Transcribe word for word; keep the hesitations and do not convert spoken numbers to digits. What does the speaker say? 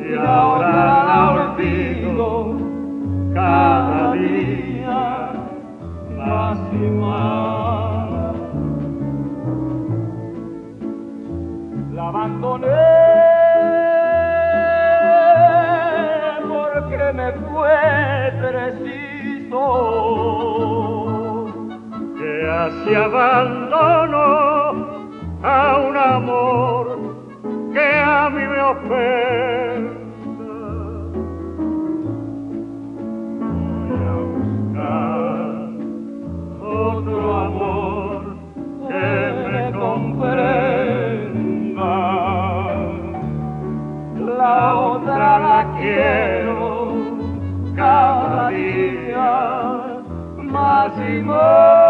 y ahora la olvido cada día más y más. La abandoné porque me fue preciso, que así abandono a un amor que a mí me ofende. Voy a buscar otro amor que me comprenda. La otra la quiero cada día más y más.